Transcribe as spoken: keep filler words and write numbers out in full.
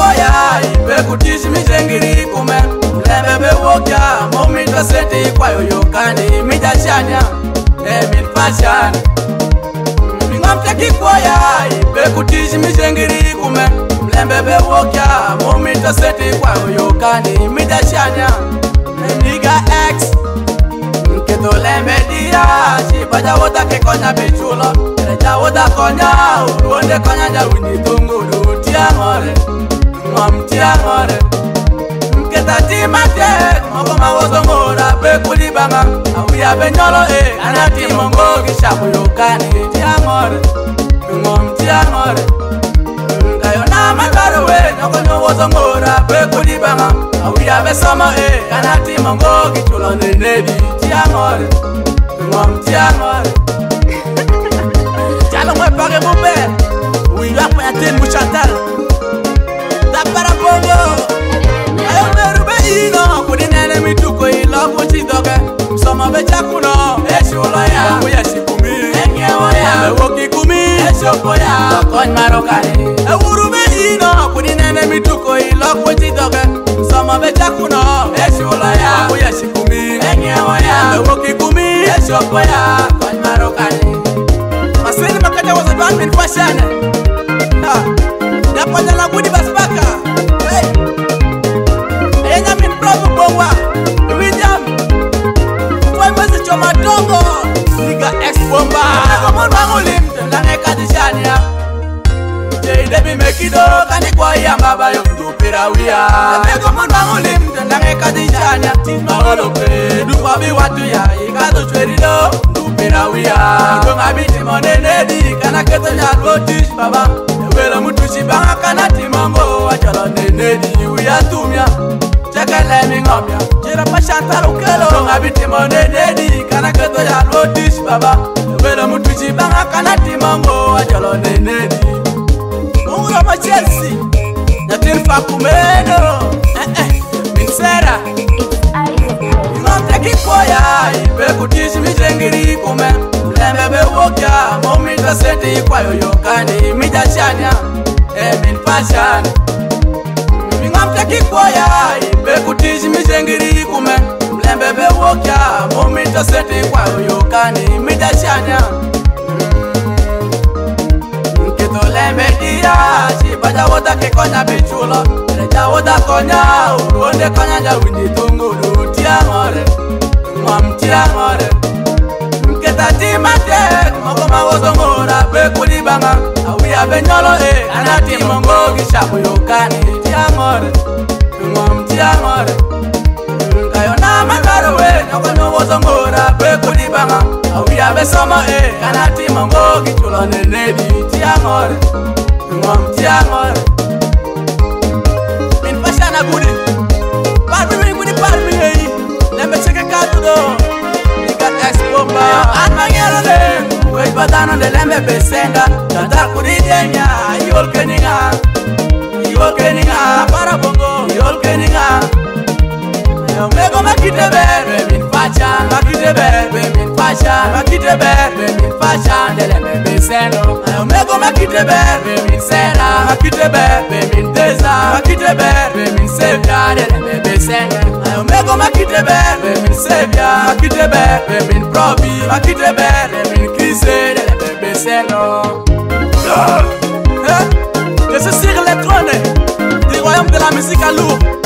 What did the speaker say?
kikoya ibe kutishi mijengiri kume lembe be wokia momi to seti kwa yoyokani mijashanya emin fashion Mingamte kikoya ibe kutishi mijengiri kume lembe be wokia momi to seti kwa yoyokani mijashanya Nigga X Keto lembe dia Shibaja woda ke konya bichulo Reja woda konya Uruonde konya jawini tunguru Tia ngore Ngom tia ngore Mketa tima tek Moko mawozo ngora Bekuli banga Awia benyolo eh Anati mongo Kishabu yokani Tia ngore Ngom tia ngore Kayo na malwaro we Nyoko nyowozo ngora Bekuli banga Awia besoma eh Anati mongo Kichulo nenedi Tia ngore Ngom tia ngore Chalo mwe pake mube Uyu hapo ya timu Chantal Tapara bongo Ayo merube ino Kudinele mituko ilo kuchidoke Msoma becha kuno Eshulo ya Kuya shikumi Enyewo ya Ewoki kumi Eshoko ya Tokon marokani Ewurube ino Kudinele mituko ilo kuchidoke Msoma becha kuno Eshulo ya Kuya shikumi Enyewo ya Ewoki kumi Eshoko ya Tokon marokani Masweli makaja was a band in fashion Napanya la gudi basbaka Hey Enya min probu bongwa Wijam Kwa mwezi choma tongo Nigga X bomba Kwa mwana wangulim Tendane katishania Jei debi mekido Kani kwa iya mbabayo Dupira wia Kwa mwana wangulim Tendane katishania Tima olope Dupabi watu ya Ikato chwerido Dupira wia Dunga biti monene di Kana keto nyalwo tish baba Wela mutushi banga kana timongo Wachalo nene di Uya tumya Chekele mingomya Jira pa Chantal ukelo Dunga biti monene di Kana keto nyalwo tish baba Wela mutushi banga kana timongo Wachalo nene di Ungro ma Chelsea Natin fa kumeno Eh eh Minsera Ngomte kikoya Ibe kutishi mijengiri kume Lembe be wokia Momi to seti kwa yoyokani Mijashanya Emin fashion Ngomte kikoya Ibe kutishi mijengiri kume Lembe be wokia Momi to seti kwa yoyokani Mijashanya Keto lembe dia Shibaja woda ke konya bichulo Reja woda konya Uruonde konya jawini tunguru Tia ngore Ngom tia ngore Mketa tima tek Moko mawozo ngora Bekuli banga Awia benyolo eh Anati mongo Kishabu yokani Tia ngore Ngom tia ngore Kayo na malwaro we Nyoko nyowozo ngora Bekuli banga Awia besoma eh Anati mongo Kichulo nenedi Tia ngore Ngom tia ngore Min fashana gudi Parmi mi gudi parmi hei Lembe cheke katudo Nigga X bomba Anmangero le Wey badano de lembe besenga Tata kuridenya Yol keninga Yol keninga Para bongo Yol keninga Yo mego makite berbe min fashion Makite berbe min fashion Makite berbe min fashion De lembe beseno Yo mego makite berbe min sena Makite berbe min deza Makite berbe min sevya De lembe beseno Yo mego makite berbe min sevya Makite berbe min probi Makite berbe min krise De lembe beseno Je suis sur les trônes Du royaume de la musique à lourd